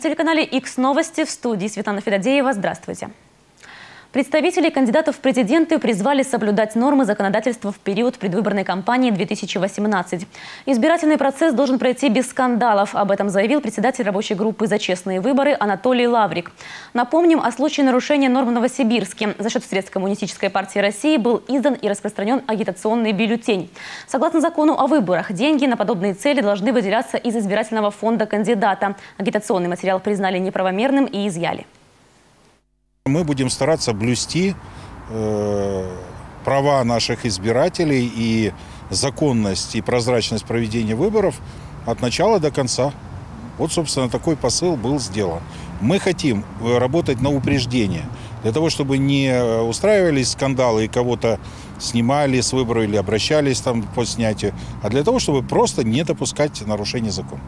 телеканале X Новости, в студии Светлана Федодеева. Здравствуйте. Представители кандидатов в президенты призвали соблюдать нормы законодательства в период предвыборной кампании 2018. Избирательный процесс должен пройти без скандалов. Об этом заявил председатель рабочей группы «За честные выборы» Анатолий Лаврик. Напомним, о случае нарушения норм в Новосибирске. За счет средств Коммунистической партии России был издан и распространен агитационный бюллетень. Согласно закону о выборах, деньги на подобные цели должны выделяться из избирательного фонда кандидата. Агитационный материал признали неправомерным и изъяли. Мы будем стараться блюсти права наших избирателей и законность и прозрачность проведения выборов от начала до конца. Вот, собственно, такой посыл был сделан. Мы хотим работать на упреждение, для того, чтобы не устраивались скандалы и кого-то снимали с выборов или обращались там по снятию, а для того, чтобы просто не допускать нарушения закона.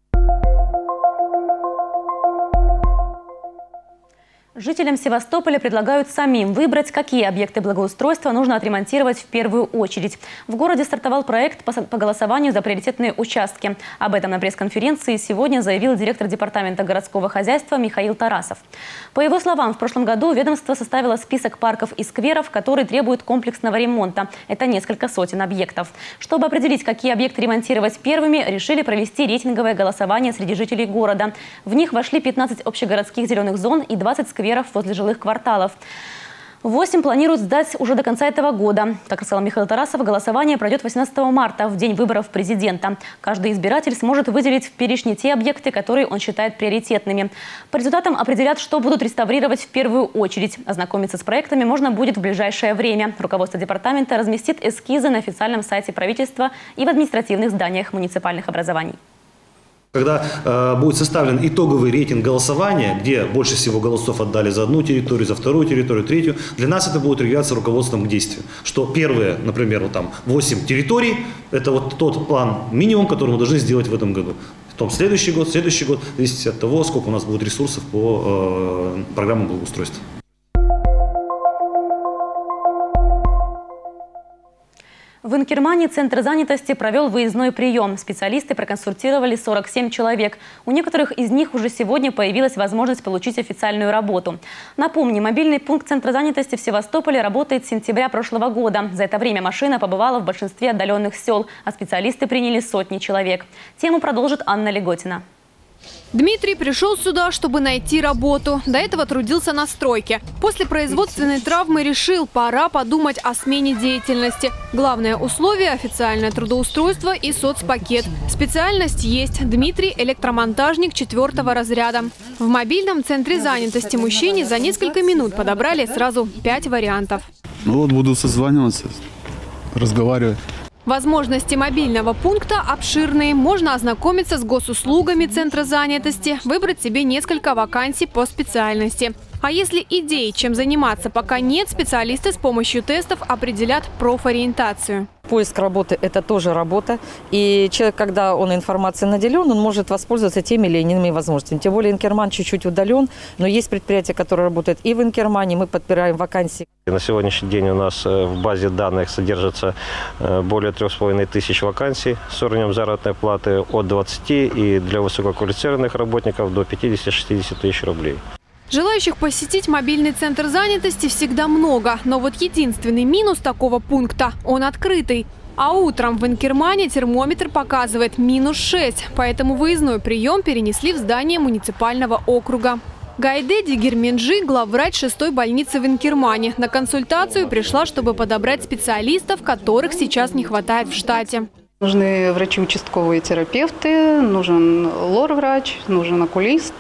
Жителям Севастополя предлагают самим выбрать, какие объекты благоустройства нужно отремонтировать в первую очередь. В городе стартовал проект по голосованию за приоритетные участки. Об этом на пресс-конференции сегодня заявил директор департамента городского хозяйства Михаил Тарасов. По его словам, в прошлом году ведомство составило список парков и скверов, которые требуют комплексного ремонта. Это несколько сотен объектов. Чтобы определить, какие объекты ремонтировать первыми, решили провести рейтинговое голосование среди жителей города. В них вошли 15 общегородских зеленых зон и 20 скверов возле жилых кварталов. 8 планируют сдать уже до конца этого года. Как рассказал Михаил Тарасов, голосование пройдет 18 марта, в день выборов президента. Каждый избиратель сможет выделить в перечне те объекты, которые он считает приоритетными. По результатам определят, что будут реставрировать в первую очередь. Ознакомиться с проектами можно будет в ближайшее время. Руководство департамента разместит эскизы на официальном сайте правительства и в административных зданиях муниципальных образований. Когда будет составлен итоговый рейтинг голосования, где больше всего голосов отдали за одну территорию, за вторую территорию, третью, для нас это будет являться руководством к действию. Что первые, например, вот там 8 территорий, это вот тот план минимум, который мы должны сделать в этом году. Потом следующий год, зависит от того, сколько у нас будет ресурсов по программам благоустройства. В Инкермане Центр занятости провел выездной прием. Специалисты проконсультировали 47 человек. У некоторых из них уже сегодня появилась возможность получить официальную работу. Напомню, мобильный пункт Центра занятости в Севастополе работает с сентября прошлого года. За это время машина побывала в большинстве отдаленных сел, а специалисты приняли сотни человек. Тему продолжит Анна Леготина. Дмитрий пришел сюда, чтобы найти работу. До этого трудился на стройке. После производственной травмы решил, пора подумать о смене деятельности. Главное условие – официальное трудоустройство и соцпакет. Специальность есть. Дмитрий – электромонтажник 4-го разряда. В мобильном центре занятости мужчине за несколько минут подобрали сразу 5 вариантов. Ну вот буду созваниваться, разговаривать. Возможности мобильного пункта обширные. Можно ознакомиться с госуслугами Центра занятости, выбрать себе несколько вакансий по специальности. А если идей, чем заниматься, пока нет, специалисты с помощью тестов определят профориентацию. Поиск работы – это тоже работа. И человек, когда он информацией наделен, он может воспользоваться теми или иными возможностями. Тем более Инкерман чуть-чуть удален, но есть предприятия, которые работают и в Инкермане. Мы подбираем вакансии. На сегодняшний день у нас в базе данных содержится более 3500 вакансий с уровнем заработной платы от 20 и для высококвалифицированных работников до 50-60 тысяч рублей. Желающих посетить мобильный центр занятости всегда много. Но вот единственный минус такого пункта – он открытый. А утром в Инкермане термометр показывает -6. Поэтому выездной прием перенесли в здание муниципального округа. Гайде Дигерменджи – главврач 6-й больницы в Инкермане. На консультацию пришла, чтобы подобрать специалистов, которых сейчас не хватает в штате. Нужны врачи-участковые терапевты, нужен лор-врач, нужен окулист.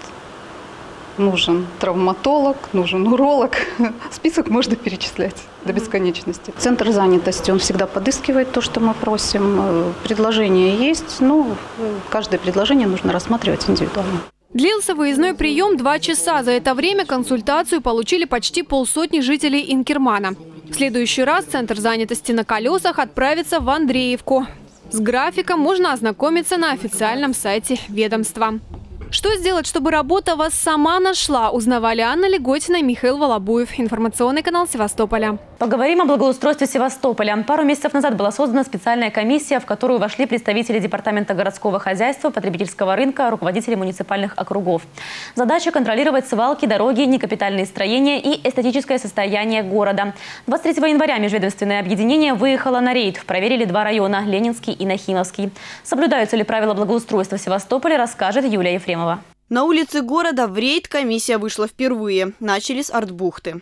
Нужен травматолог, нужен уролог. Список можно перечислять до бесконечности. Центр занятости, он всегда подыскивает то, что мы просим. Предложения есть, но каждое предложение нужно рассматривать индивидуально. Длился выездной прием 2 часа. За это время консультацию получили почти полсотни жителей Инкермана. В следующий раз Центр занятости на колесах отправится в Андреевку. С графиком можно ознакомиться на официальном сайте ведомства. Что сделать, чтобы работа вас сама нашла, узнавали Анна Леготина и Михаил Волобуев. Информационный канал Севастополя. Поговорим о благоустройстве Севастополя. Пару месяцев назад была создана специальная комиссия, в которую вошли представители Департамента городского хозяйства, потребительского рынка, руководители муниципальных округов. Задача – контролировать свалки, дороги, некапитальные строения и эстетическое состояние города. 23 января межведомственное объединение выехало на рейд. Проверили 2 района – Ленинский и Нахимовский. Соблюдаются ли правила благоустройства в Севастополе, расскажет Юлия Ефремова. На улице города в рейд комиссия вышла впервые. Начали с артбухты.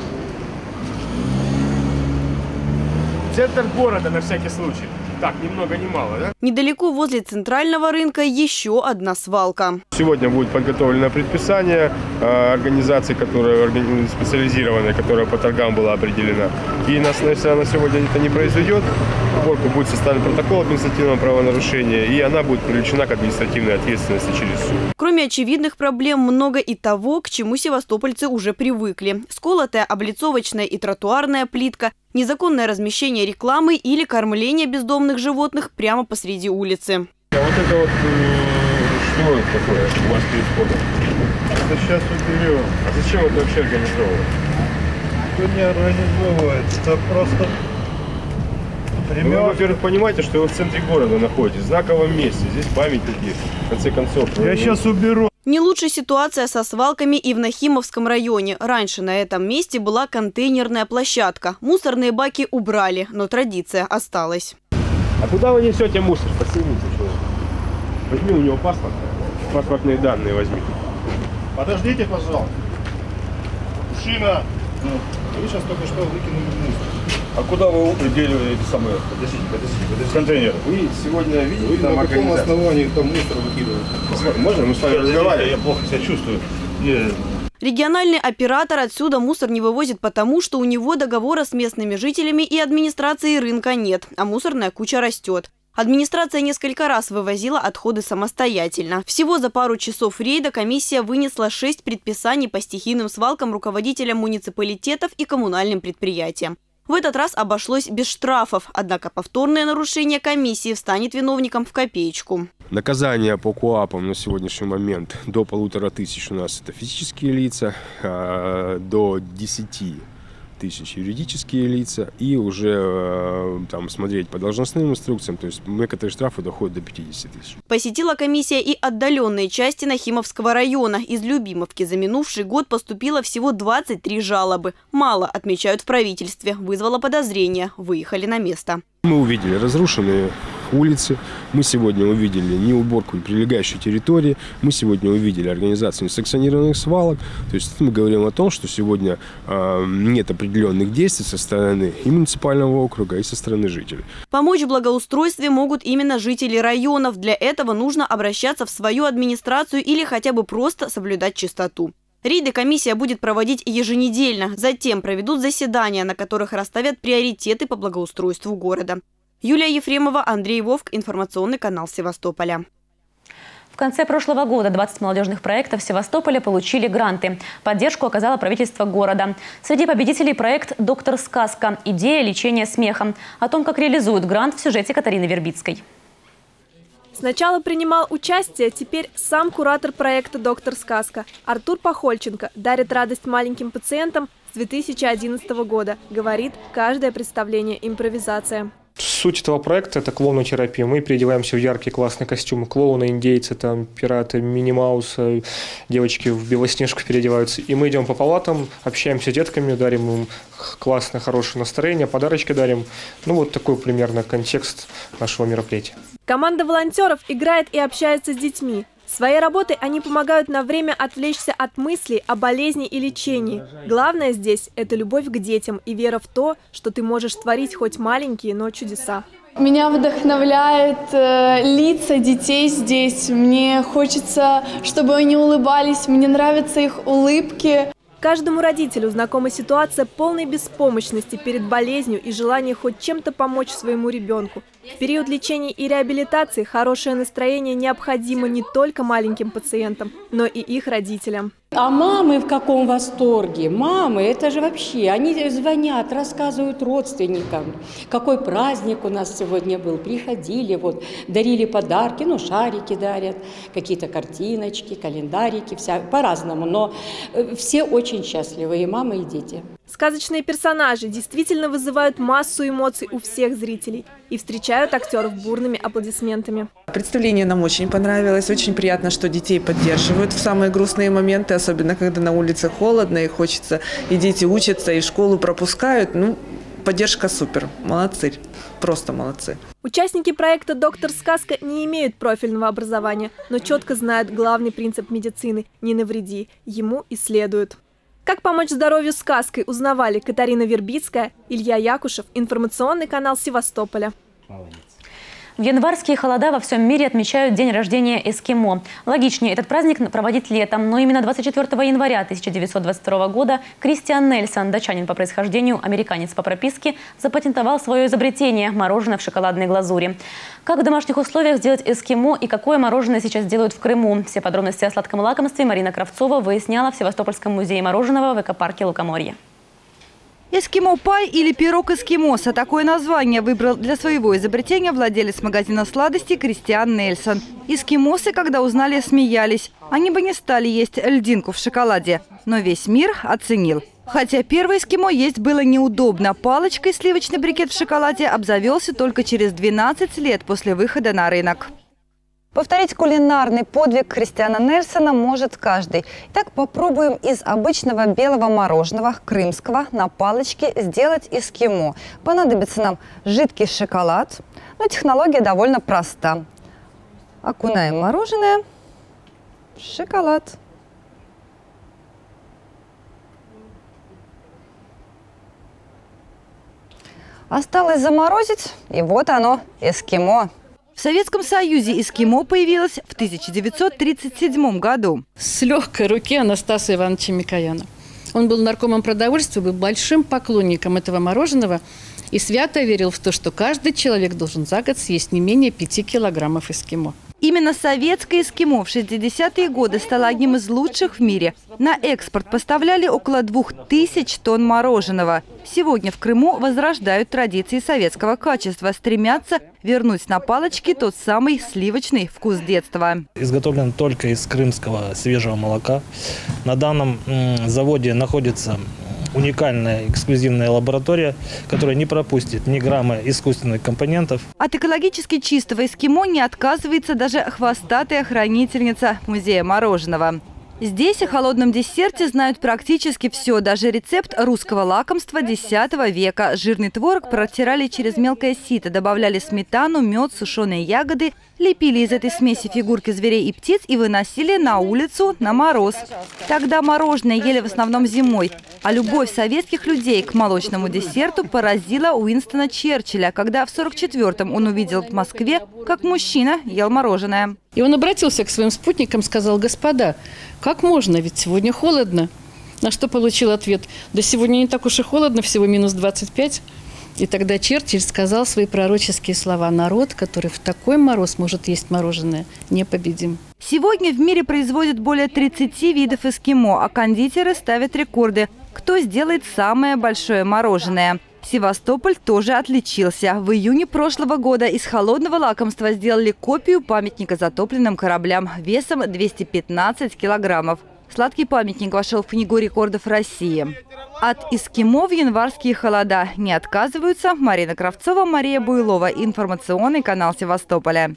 Центр города на всякий случай. Так, ни много ни мало, да? Недалеко возле центрального рынка еще одна свалка. Сегодня будет подготовлено предписание организации, которая специализированная, которая по торгам была определена. И если она сегодня это не произведет, уборку будет составлен протокол административного правонарушения, и она будет привлечена к административной ответственности через суд. Кроме очевидных проблем, много и того, к чему севастопольцы уже привыкли. Сколотая облицовочная и тротуарная плитка, незаконное размещение рекламы или кормление бездомных животных прямо посреди улицы. А вот это вот, что это такое у вас перед входом? Это сейчас уберем. А зачем это вообще организовывать? Это не организовывается, это просто... Вы, во-первых, понимаете, что вы в центре города находитесь, в знаковом месте. Здесь памятники, в конце концов. Я сейчас уберу. Не лучшая ситуация со свалками и в Нахимовском районе. Раньше на этом месте была контейнерная площадка. Мусорные баки убрали, но традиция осталась. А куда вы несете мусор? Подсоедините человека. Возьми у него паспорт. Паспортные данные возьми. Подождите, пожалуйста. Мужчина! Вы сейчас только что выкинули мусор. А куда вы делали эти самые контейнеры? Вы сегодня видите, там на каком основании там мусор выкидывают? Можно мы с вами разговариваем? Я плохо себя чувствую. Региональный оператор отсюда мусор не вывозит потому, что у него договора с местными жителями и администрацией рынка нет, а мусорная куча растет. Администрация несколько раз вывозила отходы самостоятельно. Всего за пару часов рейда комиссия вынесла 6 предписаний по стихийным свалкам руководителям муниципалитетов и коммунальным предприятиям. В этот раз обошлось без штрафов, однако повторное нарушение комиссии встанет виновником в копеечку. Наказание по КОАПам на сегодняшний момент до 1500 у нас это физические лица, до 10 тысяч юридические лица и уже там смотреть по должностным инструкциям, то есть некоторые штрафы доходят до 50 тысяч. Посетила комиссия и отдаленные части Нахимовского района. Из Любимовки за минувший год поступило всего 23 жалобы. Мало, отмечают в правительстве. Вызвало подозрения. Выехали на место. Мы увидели разрушенные улицы, мы сегодня увидели неуборку прилегающей территории, мы сегодня увидели организацию несанкционированных свалок. То есть мы говорим о том, что сегодня нет определенных действий со стороны и муниципального округа, и со стороны жителей. Помочь в благоустройстве могут именно жители районов. Для этого нужно обращаться в свою администрацию или хотя бы просто соблюдать чистоту. Рейды комиссия будет проводить еженедельно. Затем проведут заседания, на которых расставят приоритеты по благоустройству города. Юлия Ефремова, Андрей Вовк, информационный канал Севастополя. В конце прошлого года 20 молодежных проектов Севастополя получили гранты. Поддержку оказало правительство города. Среди победителей проект «Доктор Сказка. Идея лечения смехом». О том, как реализуют грант, в сюжете Катарины Вербицкой. Сначала принимал участие, теперь сам куратор проекта «Доктор Сказка» Артур Пахольченко дарит радость маленьким пациентам с 2011 года. Говорит, каждое представление – импровизация. Суть этого проекта – это клоунотерапия. Мы переодеваемся в яркие классные костюмы. Клоуны, индейцы, там, пираты, Мини-Мауса, девочки в Белоснежку переодеваются. И мы идем по палатам, общаемся с детками, дарим им классное, хорошее настроение, подарочки дарим. Ну, вот такой примерно контекст нашего мероприятия. Команда волонтеров играет и общается с детьми. Своей работой они помогают на время отвлечься от мыслей о болезни и лечении. Главное здесь – это любовь к детям и вера в то, что ты можешь творить хоть маленькие, но чудеса. Меня вдохновляют лица детей здесь. Мне хочется, чтобы они улыбались, мне нравятся их улыбки. Каждому родителю знакома ситуация полной беспомощности перед болезнью и желание хоть чем-то помочь своему ребенку. В период лечения и реабилитации хорошее настроение необходимо не только маленьким пациентам, но и их родителям. А мамы в каком восторге? Мамы, это же вообще, они звонят, рассказывают родственникам, какой праздник у нас сегодня был. Приходили, вот, дарили подарки, ну, шарики дарят, какие-то картиночки, календарики, по-разному. Но все очень счастливы, и мамы, и дети. Сказочные персонажи действительно вызывают массу эмоций у всех зрителей и встречают актеров бурными аплодисментами. Представление нам очень понравилось. Очень приятно, что детей поддерживают в самые грустные моменты, особенно когда на улице холодно и хочется, и дети учатся, и в школу пропускают. Ну, поддержка супер. Молодцы. Просто молодцы. Участники проекта «Доктор Сказка» не имеют профильного образования, но четко знают главный принцип медицины – не навреди, ему исследуют. Как помочь здоровью сказкой, узнавали Катарина Вербицкая, Илья Якушев, информационный канал Севастополя. В январские холода во всем мире отмечают день рождения эскимо. Логичнее этот праздник проводить летом, но именно 24 января 1922 года Кристиан Нельсон, датчанин по происхождению, американец по прописке, запатентовал свое изобретение – мороженое в шоколадной глазури. Как в домашних условиях сделать эскимо и какое мороженое сейчас делают в Крыму? Все подробности о сладком лакомстве Марина Кравцова выясняла в Севастопольском музее мороженого в экопарке Лукоморье. Эскимо-пай или пирог эскимоса – такое название выбрал для своего изобретения владелец магазина сладостей Кристиан Нельсон. Эскимосы, когда узнали, смеялись. Они бы не стали есть льдинку в шоколаде. Но весь мир оценил. Хотя первое эскимо есть было неудобно. Палочкой сливочный брикет в шоколаде обзавелся только через 12 лет после выхода на рынок. Повторить кулинарный подвиг Кристиана Нельсона может каждый. Итак, попробуем из обычного белого мороженого крымского на палочке сделать эскимо. Понадобится нам жидкий шоколад, но технология довольно проста. Окунаем мороженое в шоколад. Осталось заморозить, и вот оно, эскимо. В Советском Союзе эскимо появилось в 1937 году. С легкой руки Анастаса Ивановича Микояна. Он был наркомом продовольствия, был большим поклонником этого мороженого и свято верил в то, что каждый человек должен за год съесть не менее 5 килограммов эскимо. Именно советское эскимо в 60-е годы стало одним из лучших в мире. На экспорт поставляли около 2000 тонн мороженого. Сегодня в Крыму возрождают традиции советского качества, стремятся вернуть на палочке тот самый сливочный вкус детства. Изготовлен только из крымского свежего молока. На данном заводе находится уникальная эксклюзивная лаборатория, которая не пропустит ни грамма искусственных компонентов. От экологически чистого эскимо не отказывается даже хвостатая хранительница музея мороженого. Здесь о холодном десерте знают практически все, даже рецепт русского лакомства X века. Жирный творог протирали через мелкое сито, добавляли сметану, мед, сушеные ягоды, лепили из этой смеси фигурки зверей и птиц и выносили на улицу на мороз. Тогда мороженое ели в основном зимой. А любовь советских людей к молочному десерту поразила Уинстона Черчилля, когда в 1944-м он увидел в Москве, как мужчина ел мороженое. И он обратился к своим спутникам, сказал: «Господа, как можно? Ведь сегодня холодно». На что получил ответ: «Да сегодня не так уж и холодно, всего минус 25». И тогда Черчилль сказал свои пророческие слова: «Народ, который в такой мороз может есть мороженое, непобедим». Сегодня в мире производят более 30 видов эскимо, а кондитеры ставят рекорды. Кто сделает самое большое мороженое? Севастополь тоже отличился. В июне прошлого года из холодного лакомства сделали копию памятника затопленным кораблям весом 215 килограммов. Сладкий памятник вошел в Книгу рекордов России. От эскимо в январские холода не отказываются. Марина Кравцова, Мария Буйлова. Информационный канал Севастополя.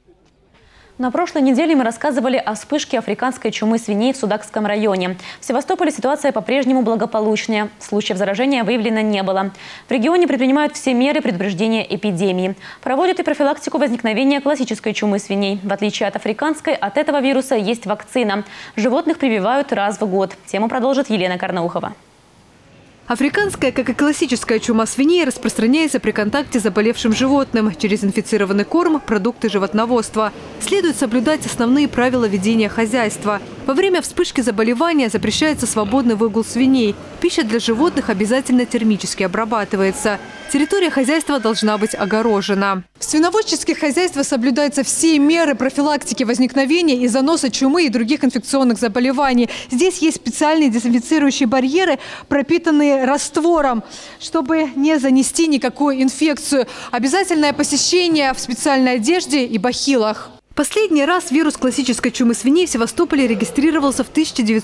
На прошлой неделе мы рассказывали о вспышке африканской чумы свиней в Судакском районе. В Севастополе ситуация по-прежнему благополучная. Случаев заражения выявлено не было. В регионе предпринимают все меры предупреждения эпидемии. Проводят и профилактику возникновения классической чумы свиней. В отличие от африканской, от этого вируса есть вакцина. Животных прививают раз в год. Тему продолжит Елена Карнаухова. Африканская, как и классическая чума свиней, распространяется при контакте с заболевшим животным через инфицированный корм, продукты животноводства. Следует соблюдать основные правила ведения хозяйства. Во время вспышки заболевания запрещается свободный выгул свиней. Пища для животных обязательно термически обрабатывается. Территория хозяйства должна быть огорожена. В свиноводческих хозяйствах соблюдаются все меры профилактики возникновения и заноса чумы и других инфекционных заболеваний. Здесь есть специальные дезинфицирующие барьеры, пропитанные раствором, чтобы не занести никакую инфекцию. Обязательное посещение в специальной одежде и бахилах. Последний раз вирус классической чумы свиней в Севастополе регистрировался в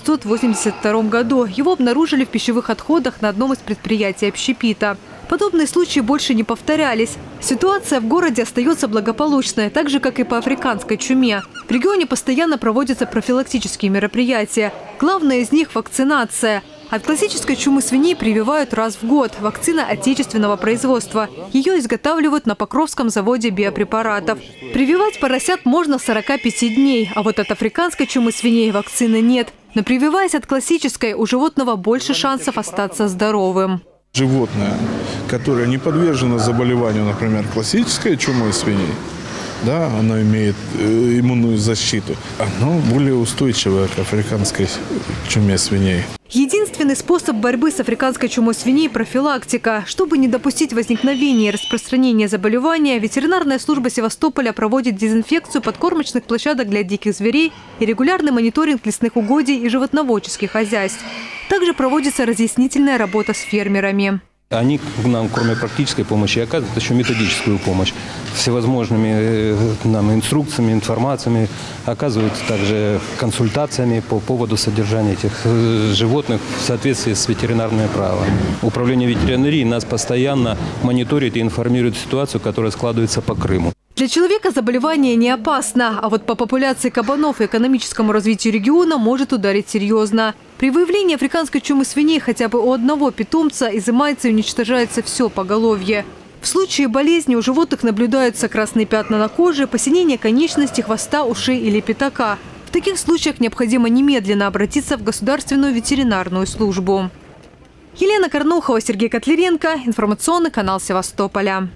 1982 году. Его обнаружили в пищевых отходах на одном из предприятий общепита. Подобные случаи больше не повторялись. Ситуация в городе остается благополучной, так же, как и по африканской чуме. В регионе постоянно проводятся профилактические мероприятия. Главное из них – вакцинация. От классической чумы свиней прививают раз в год. Вакцина отечественного производства. Ее изготавливают на Покровском заводе биопрепаратов. Прививать поросят можно с 45 дней. А вот от африканской чумы свиней вакцины нет. Но прививаясь от классической, у животного больше шансов остаться здоровым. Животное, которое не подвержено заболеванию, например, классической чумой свиней, да, оно имеет иммунную защиту, оно более устойчивое к африканской чуме свиней. Единственный способ борьбы с африканской чумой свиней – профилактика. Чтобы не допустить возникновения и распространения заболевания, ветеринарная служба Севастополя проводит дезинфекцию подкормочных площадок для диких зверей и регулярный мониторинг лесных угодий и животноводческих хозяйств. Также проводится разъяснительная работа с фермерами. Они нам, кроме практической помощи, оказывают еще методическую помощь. Всевозможными нам инструкциями, информациями, оказывают также консультациями по поводу содержания этих животных в соответствии с ветеринарным правом. Управление ветеринарии нас постоянно мониторит и информирует ситуацию, которая складывается по Крыму. Для человека заболевание не опасно, а вот по популяции кабанов и экономическому развитию региона может ударить серьезно. При выявлении африканской чумы свиней хотя бы у одного питомца изымается и уничтожается все поголовье. В случае болезни у животных наблюдаются красные пятна на коже, посинение конечностей, хвоста, ушей или пятака. В таких случаях необходимо немедленно обратиться в государственную ветеринарную службу. Елена Корнухова, Сергей Котляренко. Информационный канал Севастополя.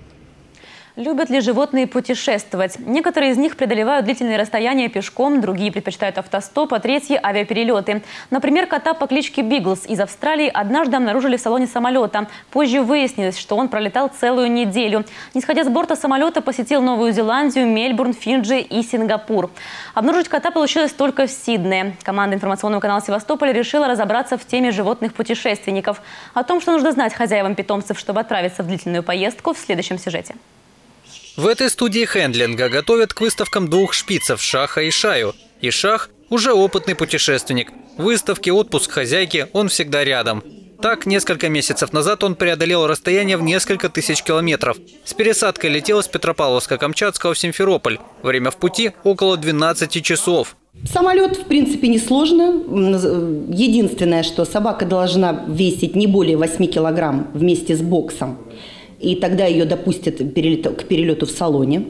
Любят ли животные путешествовать? Некоторые из них преодолевают длительные расстояния пешком, другие предпочитают автостоп, а третьи – авиаперелеты. Например, кота по кличке Биглс из Австралии однажды обнаружили в салоне самолета. Позже выяснилось, что он пролетал целую неделю. Не сходя с борта самолета, посетил Новую Зеландию, Мельбурн, Фиджи и Сингапур. Обнаружить кота получилось только в Сиднее. Команда информационного канала Севастополя решила разобраться в теме животных путешественников. О том, что нужно знать хозяевам питомцев, чтобы отправиться в длительную поездку, в следующем сюжете. В этой студии хендлинга готовят к выставкам двух шпицев – Шаха и Шаю. И Шах уже опытный путешественник. Выставки, отпуск хозяйки – он всегда рядом. Так, несколько месяцев назад он преодолел расстояние в несколько тысяч километров. С пересадкой летел из Петропавловска-Камчатского в Симферополь. Время в пути – около 12 часов. Самолет, в принципе, несложно. Единственное, что собака должна весить не более 8 килограмм вместе с боксом. И тогда ее допустят к перелету в салоне.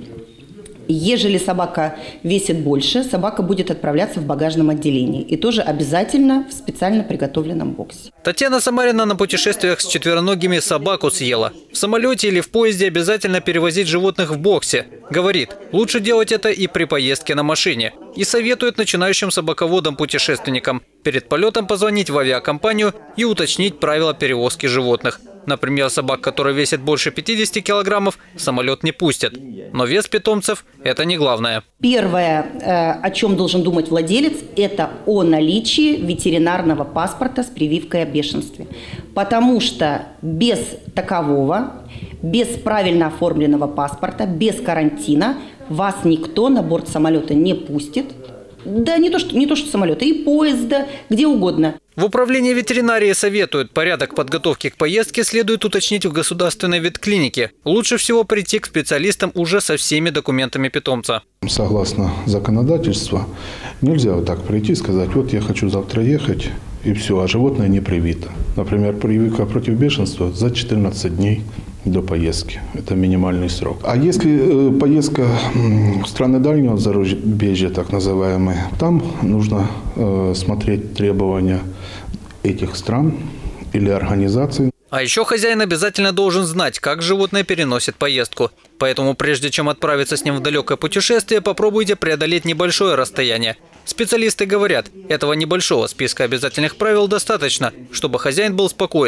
Ежели собака весит больше, собака будет отправляться в багажном отделении. И тоже обязательно в специально приготовленном боксе. Татьяна Самарина на путешествиях с четвероногими собаку съела. В самолете или в поезде обязательно перевозить животных в боксе. Говорит, лучше делать это и при поездке на машине. И советует начинающим собаководам-путешественникам перед полетом позвонить в авиакомпанию и уточнить правила перевозки животных. Например, собак, которые весят больше 50 килограммов, в самолет не пустят. Но вес питомцев – это не главное. Первое, о чем должен думать владелец, это о наличии ветеринарного паспорта с прививкой о бешенстве. Потому что без такового, без правильно оформленного паспорта, без карантина вас никто на борт самолета не пустит. Да не то что самолета, и поезда, где угодно. В управлении ветеринарии советуют, порядок подготовки к поездке следует уточнить в государственной ветклинике. Лучше всего прийти к специалистам уже со всеми документами питомца. Согласно законодательству, нельзя вот так прийти и сказать, вот я хочу завтра ехать, и все, а животное не привито. Например, прививка против бешенства за 14 дней до поездки. Это минимальный срок. А если поездка в страны дальнего зарубежья, так называемые, там нужно смотреть требования этих стран или организаций. А еще хозяин обязательно должен знать, как животное переносит поездку. Поэтому прежде чем отправиться с ним в далекое путешествие, попробуйте преодолеть небольшое расстояние. Специалисты говорят, этого небольшого списка обязательных правил достаточно, чтобы хозяин был спокоен.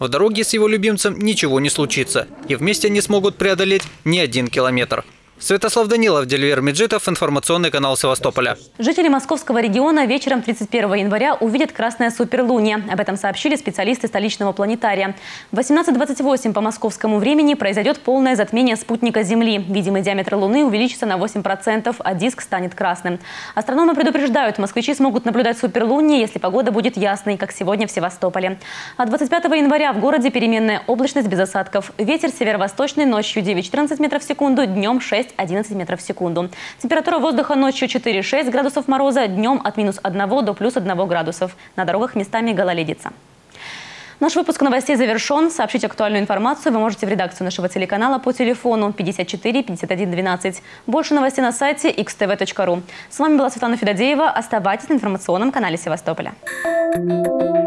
В дороге с его любимцем ничего не случится. И вместе они смогут преодолеть не 1 километр. Святослав Данилов, Дельвер Меджидов, информационный канал Севастополя. Жители московского региона вечером 31 января увидят красное суперлуние. Об этом сообщили специалисты столичного планетария. В 18:28 по московскому времени произойдет полное затмение спутника Земли. Видимый диаметр Луны увеличится на 8%, а диск станет красным. Астрономы предупреждают, москвичи смогут наблюдать суперлуние, если погода будет ясной, как сегодня в Севастополе. А 25 января в городе переменная облачность без осадков. Ветер северо-восточный ночью 9-14 метров в секунду, днем 6-11 метров в секунду. Температура воздуха ночью 4-6 градусов мороза, днем от -1 до +1 градусов. На дорогах местами гололедица. Наш выпуск новостей завершен. Сообщить актуальную информацию вы можете в редакцию нашего телеканала по телефону 54 51 12. Больше новостей на сайте xtv.ru. С вами была Светлана Федодеева. Оставайтесь на информационном канале Севастополя.